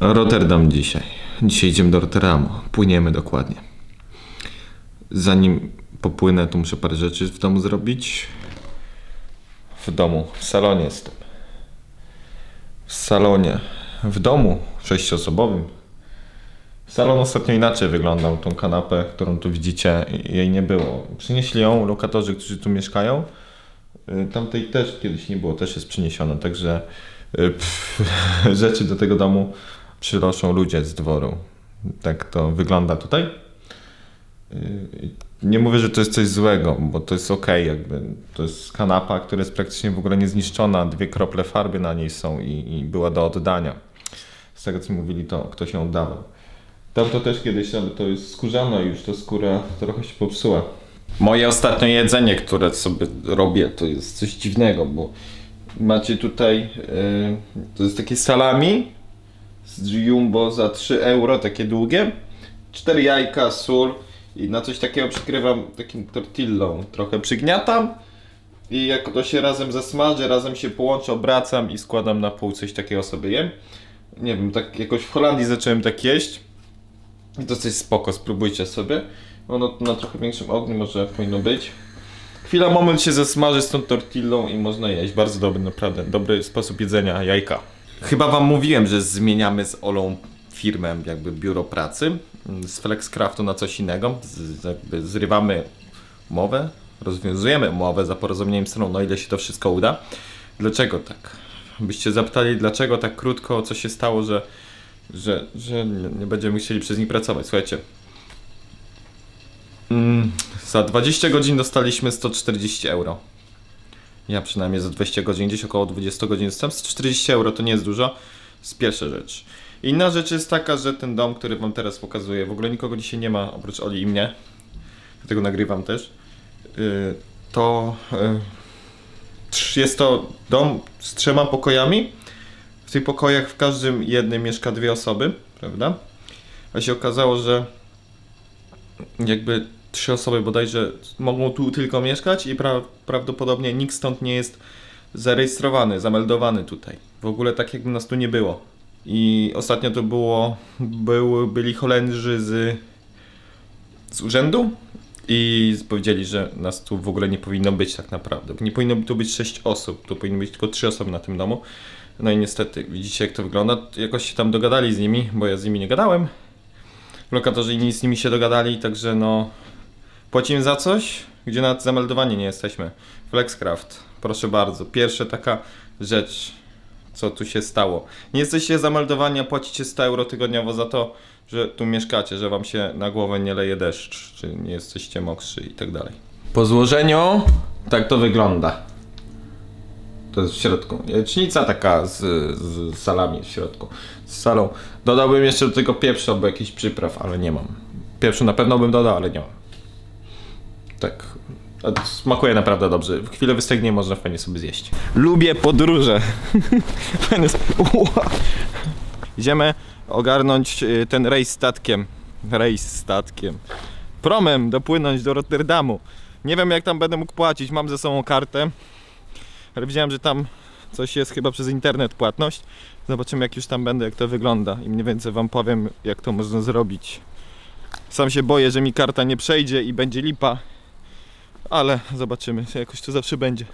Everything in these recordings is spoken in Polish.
Rotterdam dzisiaj. Dzisiaj idziemy do Rotterdamu. Płyniemy dokładnie. Zanim popłynę, to muszę parę rzeczy w domu zrobić. W salonie jestem. W salonie. W domu 6-osobowym. Salon ostatnio inaczej wyglądał. Tą kanapę, którą tu widzicie, jej nie było. Przynieśli ją lokatorzy, którzy tu mieszkają. Tamtej też kiedyś nie było, też jest przyniesiona. Także rzeczy do tego domu przynoszą ludzie z dworu. Tak to wygląda tutaj. Nie mówię, że to jest coś złego, bo to jest okej, jakby. To jest kanapa, która jest praktycznie w ogóle niezniszczona. 2 krople farby na niej są i była do oddania. Z tego co mówili, to ktoś ją oddawał. Tamto też kiedyś, ale to jest skórzana już, ta skóra trochę się popsuła. Moje ostatnie jedzenie, które sobie robię, to jest coś dziwnego, bo macie tutaj, to jest takie salami z jumbo za 3 euro, takie długie. 4 jajka, sól i na coś takiego przykrywam takim tortillą. Trochę przygniatam i jak to się razem zasmaży, razem się połączy, obracam i składam na pół, coś takiego sobie jem. Nie wiem, tak jakoś w Holandii zacząłem tak jeść. I to coś spoko, spróbujcie sobie. Ono na trochę większym ogniu może powinno być. Chwila, moment się zasmaży z tą tortillą i można jeść. Bardzo dobry, naprawdę. Dobry sposób jedzenia jajka. Chyba wam mówiłem, że zmieniamy z Olą firmę, jakby biuro pracy. Z Flexcraftu na coś innego. Jakby zrywamy umowę, rozwiązujemy umowę za porozumieniem stroną, no ile się to wszystko uda. Dlaczego tak? Byście zapytali, dlaczego tak krótko, co się stało, że nie będziemy chcieli przez nich pracować. Słuchajcie, za 20 godzin dostaliśmy 140 euro. Ja przynajmniej za 20 godzin, gdzieś około 20 godzin dostałem 140 euro, to nie jest dużo. To jest pierwsza rzecz. Inna rzecz jest taka, że ten dom, który wam teraz pokazuję, w ogóle nikogo dzisiaj nie ma oprócz Oli i mnie, dlatego nagrywam też. Jest to dom z 3 pokojami. W tych pokojach w każdym jednym mieszka 2 osoby, prawda? A się okazało, że jakby 3 osoby bodajże mogą tu tylko mieszkać i prawdopodobnie nikt stąd nie jest zarejestrowany, zameldowany tutaj. W ogóle tak jakby nas tu nie było. I ostatnio to byli Holendrzy z urzędu i powiedzieli, że nas tu w ogóle nie powinno być tak naprawdę. Nie powinno tu być 6 osób, tu powinno być tylko 3 osoby na tym domu. No i niestety, widzicie jak to wygląda. Jakoś się tam dogadali z nimi, bo ja z nimi nie gadałem. Lokatorzy inni z nimi się dogadali, także no... Płacimy za coś, gdzie nawet zameldowani nie jesteśmy. Flexcraft, proszę bardzo. Pierwsza taka rzecz, co tu się stało. Nie jesteście zameldowani, a płacicie 100 euro tygodniowo za to, że tu mieszkacie, że wam się na głowę nie leje deszcz, czy nie jesteście mokrzy i tak dalej. Po złożeniu tak to wygląda. To jest w środku. Jajecznica taka z salami w środku. Z salą. Dodałbym jeszcze do tego pieprzu albo jakiś przypraw, ale nie mam. Pieprzu na pewno bym dodał, ale nie mam. Tak. Smakuje naprawdę dobrze. W chwilę wystygnie, można fajnie sobie zjeść. Lubię podróże. Idziemy ogarnąć ten rejs statkiem. Promem dopłynąć do Rotterdamu. Nie wiem jak tam będę mógł płacić. Mam ze sobą kartę. Ale widziałem, że tam coś jest chyba przez internet płatność. Zobaczymy jak już tam będę, jak to wygląda i mniej więcej wam powiem jak to można zrobić. Sam się boję, że mi karta nie przejdzie i będzie lipa. Ale zobaczymy, jakoś to zawsze będzie.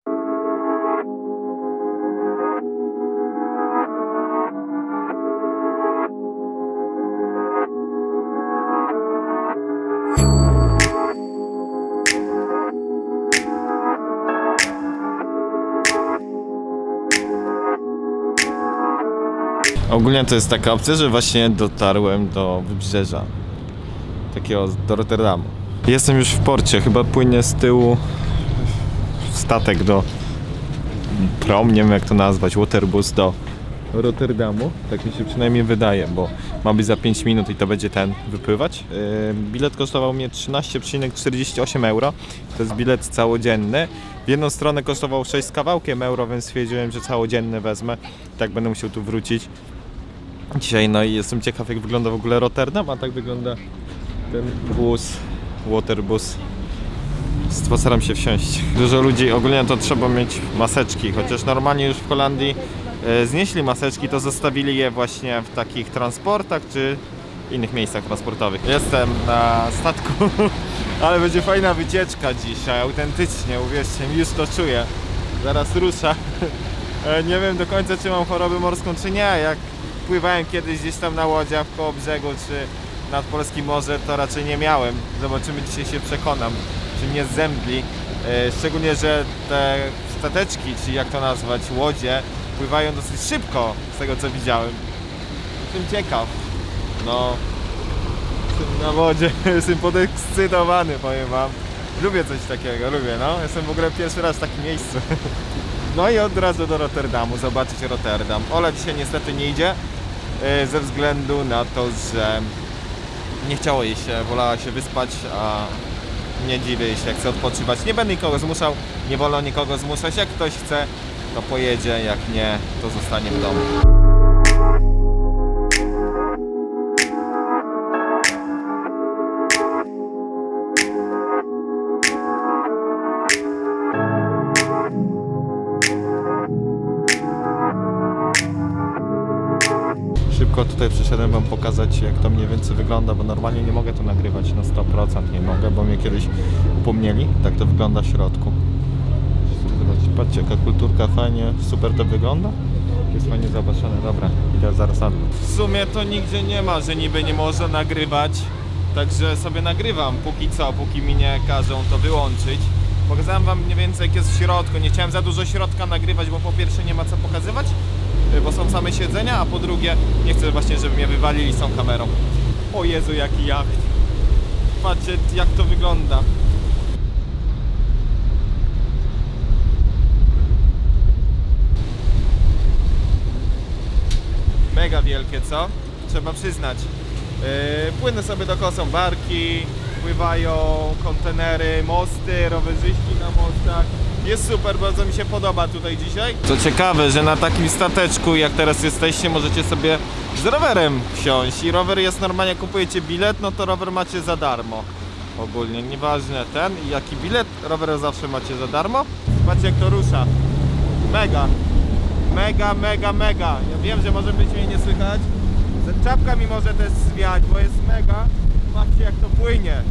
Ogólnie to jest taka opcja, że właśnie dotarłem do wybrzeża. Takiego, do Rotterdamu. Jestem już w porcie, chyba płynie z tyłu statek do prom, nie wiem jak to nazwać, waterbus do Rotterdamu. Tak mi się przynajmniej wydaje, bo ma być za 5 minut i to będzie ten wypływać. Bilet kosztował mnie 13,48 euro. To jest bilet całodzienny. W jedną stronę kosztował 6 z kawałkiem euro, więc stwierdziłem, że całodzienny wezmę. Tak będę musiał tu wrócić dzisiaj. No i jestem ciekaw jak wygląda w ogóle Rotterdam, a tak wygląda ten bus, waterbus. Postaram się wsiąść. Dużo ludzi, ogólnie to trzeba mieć maseczki, chociaż normalnie już w Holandii znieśli maseczki, to zostawili je właśnie w takich transportach czy innych miejscach transportowych. Jestem na statku, ale będzie fajna wycieczka dzisiaj, autentycznie, uwierzcie mi, już to czuję. Zaraz rusza. Nie wiem do końca, czy mam chorobę morską, czy nie. Jak pływałem kiedyś gdzieś tam na łodziach koło brzegu, czy nad Polskim Morze, to raczej nie miałem. Zobaczymy, dzisiaj się przekonam, czy mnie zemdli. Szczególnie, że te stateczki, czy jak to nazwać, łodzie, pływają dosyć szybko, z tego co widziałem. Jestem ciekaw. No, jestem na wodzie, jestem podekscytowany, powiem wam. Lubię coś takiego, lubię, no. Jestem w ogóle pierwszy raz w takim miejscu. No i od razu do Rotterdamu, zobaczyć Rotterdam. Ola dzisiaj niestety nie idzie, ze względu na to, że nie chciało jej się, wolała się wyspać, a nie dziwię, jeśli chce odpoczywać. Nie będę nikogo zmuszał, nie wolno nikogo zmuszać. Jak ktoś chce, to pojedzie, jak nie, to zostanie w domu. Szybko tutaj przyszedłem wam pokazać, jak to mniej więcej wygląda, bo normalnie nie mogę tu nagrywać na 100%, nie mogę, bo mnie kiedyś upomnieli. Tak to wygląda w środku. Zobaczcie, patrzcie, jaka kulturka, fajnie, super to wygląda. Jest fajnie zobaczone, dobra, idę zaraz na dół. W sumie to nigdzie nie ma, że niby nie można nagrywać, także sobie nagrywam póki co, póki mi nie każą to wyłączyć. Pokazałem wam mniej więcej, jak jest w środku, nie chciałem za dużo środka nagrywać, bo po pierwsze nie ma co pokazywać, bo są same siedzenia, a po drugie nie chcę właśnie, żeby mnie wywalili z tą kamerą. O Jezu, jaki jacht. Patrzcie, jak to wygląda. Mega wielkie, co? Trzeba przyznać. Płynę sobie do koła, są barki, pływają kontenery, mosty, rowerzyści na mostach. Jest super, bardzo mi się podoba tutaj dzisiaj. Co ciekawe, że na takim stateczku, jak teraz jesteście, możecie sobie z rowerem wsiąść. I rower jest normalnie, jak kupujecie bilet, no to rower macie za darmo. Ogólnie, nieważne ten i jaki bilet, rower zawsze macie za darmo. Zobaczcie, jak to rusza. Mega. Mega, mega, mega. Ja wiem, że może być mnie nie słychać. Czapka mi może też zwiać, bo jest mega. Patrzcie, jak to płynie.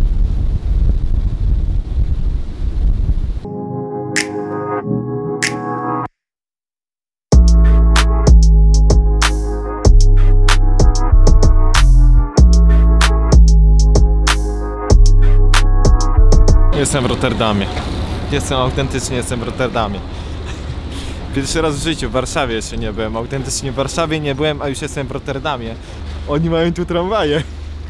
Jestem w Rotterdamie. Autentycznie w Rotterdamie. Pierwszy raz w życiu w Warszawie jeszcze nie byłem. Autentycznie w Warszawie nie byłem, a już jestem w Rotterdamie. Oni mają tu tramwaje.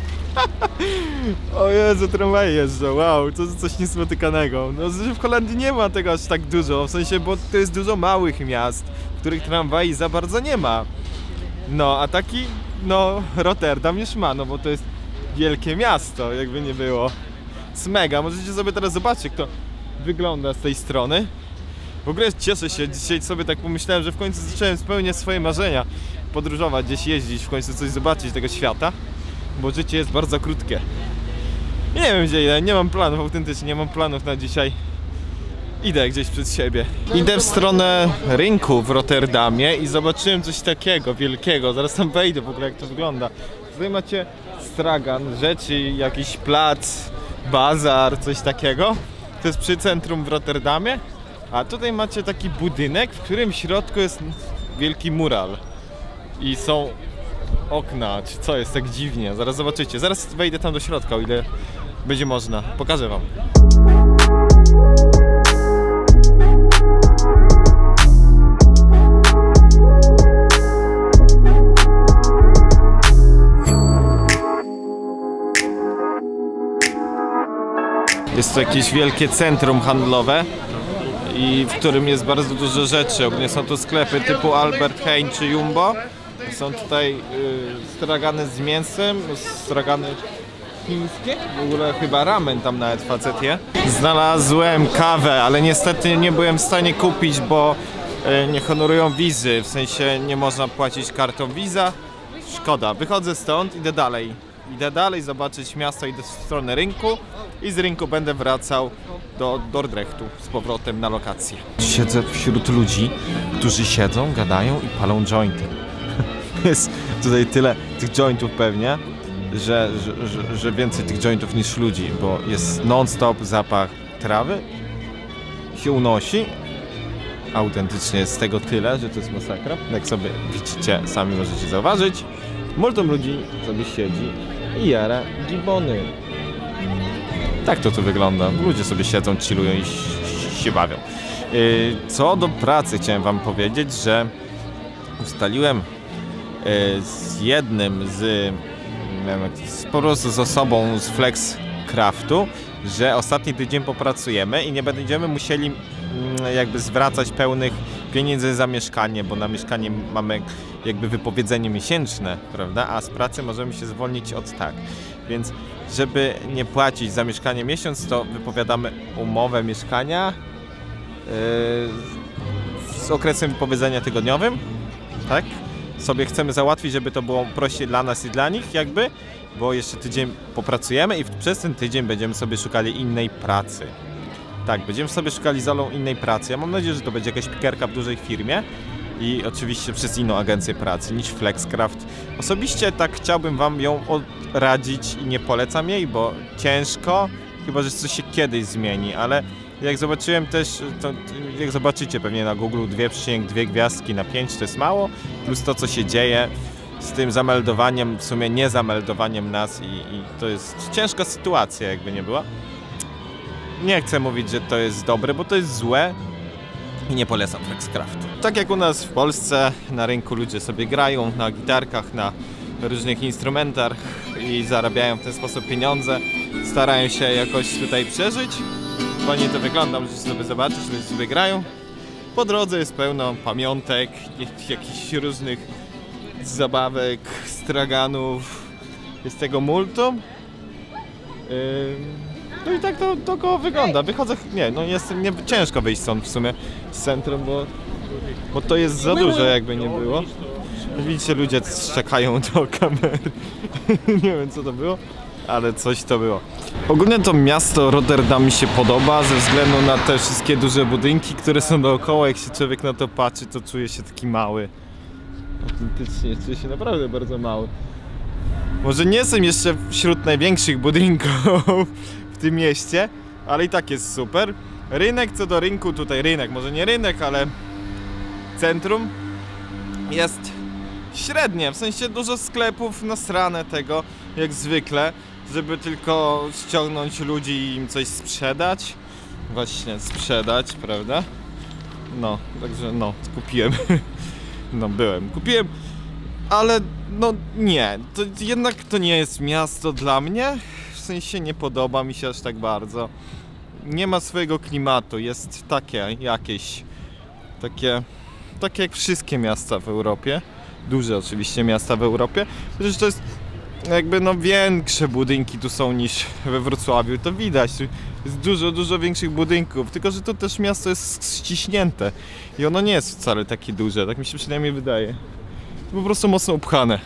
O Jezu, tramwaje jeżdżą, wow, to coś niespotykanego. No, w Holandii nie ma tego aż tak dużo, w sensie, bo to jest dużo małych miast, w których tramwaj za bardzo nie ma. No, a taki, no, Rotterdam już ma, no bo to jest wielkie miasto, jakby nie było. Jest mega, możecie sobie teraz zobaczyć, jak to wygląda z tej strony. W ogóle cieszę się, dzisiaj sobie tak pomyślałem, że w końcu zacząłem spełniać swoje marzenia. Podróżować, gdzieś jeździć, w końcu coś zobaczyć tego świata. Bo życie jest bardzo krótkie. Nie wiem, gdzie idę, nie mam planów, autentycznie nie mam planów na dzisiaj. Idę gdzieś przed siebie. Idę w stronę rynku w Rotterdamie i zobaczyłem coś takiego wielkiego. Zaraz tam wejdę w ogóle, jak to wygląda. Tutaj macie stragan, rzeczy, jakiś plac, bazar, coś takiego. To jest przy centrum w Rotterdamie. A tutaj macie taki budynek, w którym w środku jest wielki mural. I są okna, czy co jest tak dziwnie. Zaraz zobaczycie. Zaraz wejdę tam do środka, o ile będzie można. Pokażę wam. Jest to jakieś wielkie centrum handlowe i w którym jest bardzo dużo rzeczy. Ogólnie są to sklepy typu Albert Heijn czy Jumbo. Są tutaj stragany z mięsem, stragany chińskie. W ogóle chyba ramen tam nawet facet je. Znalazłem kawę, ale niestety nie byłem w stanie kupić, bo nie honorują wizy. W sensie nie można płacić kartą Visa. Szkoda. Wychodzę stąd, idę dalej. idę dalej zobaczyć miasto, idę w stronę rynku i z rynku będę wracał do Dordrechtu z powrotem na lokację. Siedzę wśród ludzi, którzy siedzą, gadają i palą jointy. Jest tutaj tyle tych jointów pewnie, że więcej tych jointów niż ludzi, bo jest non-stop zapach trawy, się unosi. Autentycznie jest tego tyle, że to jest masakra. Jak sobie widzicie, sami możecie zauważyć, multum ludzi sobie siedzi i jara gibony. Tak to tu wygląda. Ludzie sobie siedzą, chillują i się bawią. Co do pracy chciałem wam powiedzieć, że ustaliłem z jednym po prostu z osobą z Flexcraftu, że ostatni tydzień popracujemy i nie będziemy musieli jakby zwracać pełnych pieniędzy za mieszkanie, bo na mieszkanie mamy jakby wypowiedzenie miesięczne, prawda? A z pracy możemy się zwolnić od tak. Więc żeby nie płacić za mieszkanie miesiąc, to wypowiadamy umowę mieszkania z okresem wypowiedzenia tygodniowym, tak? Sobie chcemy załatwić, żeby to było prościej dla nas i dla nich jakby, bo jeszcze tydzień popracujemy i przez ten tydzień będziemy sobie szukali innej pracy. Tak, będziemy sobie szukali z Olą innej pracy. Ja mam nadzieję, że to będzie jakaś pikerka w dużej firmie i oczywiście przez inną agencję pracy niż Flexcraft. Osobiście tak chciałbym wam ją radzić i nie polecam jej, bo ciężko, chyba że coś się kiedyś zmieni, ale jak zobaczyłem też, to jak zobaczycie pewnie na Google 2,2 gwiazdki na 5 to jest mało, plus to co się dzieje z tym zameldowaniem, w sumie nie zameldowaniem nas i to jest ciężka sytuacja jakby nie była. Nie chcę mówić, że to jest dobre, bo to jest złe i nie polecam Flexcraftu. Tak jak u nas w Polsce na rynku ludzie sobie grają na gitarkach, na różnych instrumentach i zarabiają w ten sposób pieniądze, starają się jakoś tutaj przeżyć. Fajnie to wygląda, możecie sobie zobaczyć, ludzie sobie grają. Po drodze jest pełno pamiątek, jakichś różnych zabawek, straganów, jest tego multum. No i tak to koło wygląda. Wychodzę, ciężko wyjść stąd w sumie z centrum, bo to jest za dużo jakby nie było. Widzicie, ludzie czekają do kamery. Nie wiem co to było, ale coś to było. Ogólnie to miasto Rotterdam mi się podoba ze względu na te wszystkie duże budynki, które są dookoła. Jak się człowiek na to patrzy, to czuje się taki mały. Autentycznie czuję się naprawdę bardzo mały. Może nie jestem jeszcze wśród największych budynków w tym mieście, ale i tak jest super. Rynek, co do rynku, tutaj rynek, może nie rynek, ale centrum jest średnie, w sensie dużo sklepów nasrane tego, jak zwykle, żeby tylko ściągnąć ludzi i im coś sprzedać. Właśnie, sprzedać, prawda? No, także no, kupiłem. No, kupiłem, ale no nie, to jednak to nie jest miasto dla mnie. W sensie nie podoba mi się aż tak bardzo. Nie ma swojego klimatu, jest takie jakieś, takie jak wszystkie miasta w Europie. Duże oczywiście miasta w Europie. Przecież to jest jakby no większe budynki tu są niż we Wrocławiu, to widać. Jest dużo większych budynków, tylko że to też miasto jest ściśnięte i ono nie jest wcale takie duże, tak mi się przynajmniej wydaje. To po prostu mocno upchane.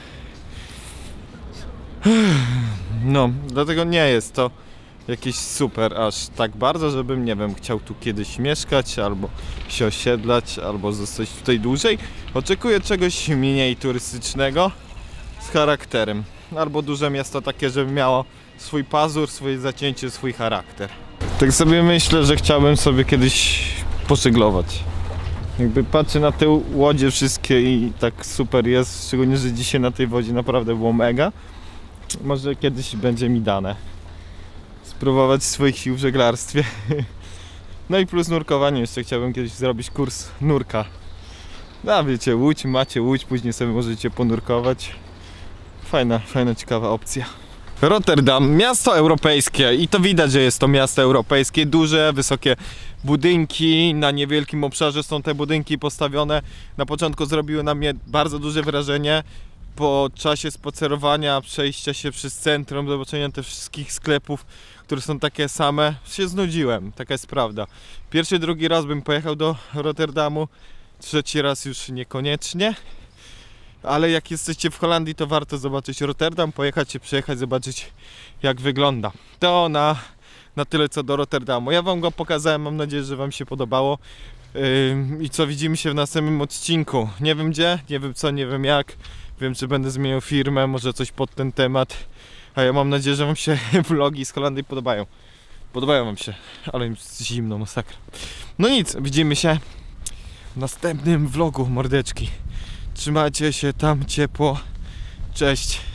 No, dlatego nie jest to jakieś super aż tak bardzo, żebym, nie wiem, chciał tu kiedyś mieszkać, albo się osiedlać, albo zostać tutaj dłużej. Oczekuję czegoś mniej turystycznego z charakterem. Albo duże miasto takie, żeby miało swój pazur, swoje zacięcie, swój charakter. Tak sobie myślę, że chciałbym sobie kiedyś pożeglować. Jakby patrzę na te łodzie wszystkie i tak super jest, szczególnie, że dzisiaj na tej wodzie naprawdę było mega. Może kiedyś będzie mi dane spróbować swoich sił w żeglarstwie. No i plus nurkowanie, jeszcze chciałbym kiedyś zrobić kurs nurka. No wiecie, łódź, macie łódź, później sobie możecie ponurkować. Fajna, ciekawa opcja. Rotterdam, miasto europejskie i to widać, że jest to miasto europejskie. Duże, wysokie budynki, na niewielkim obszarze są te budynki postawione. Na początku zrobiły na mnie bardzo duże wrażenie. Po czasie spacerowania, przejścia się przez centrum, zobaczenia tych wszystkich sklepów, które są takie same, się znudziłem, taka jest prawda. Pierwszy, drugi raz bym pojechał do Rotterdamu, trzeci raz już niekoniecznie. Ale jak jesteście w Holandii, to warto zobaczyć Rotterdam, pojechać się przejechać, zobaczyć jak wygląda. To na tyle co do Rotterdamu. Ja wam go pokazałem, mam nadzieję, że wam się podobało. I co, widzimy się w następnym odcinku. Nie wiem gdzie, nie wiem co, nie wiem jak. Wiem, czy będę zmieniał firmę, może coś pod ten temat. A ja mam nadzieję, że wam się vlogi z Holandii podobają. Podobają wam się, ale im zimno, masakra. No nic, widzimy się w następnym vlogu, mordeczki. Trzymajcie się tam ciepło. Cześć.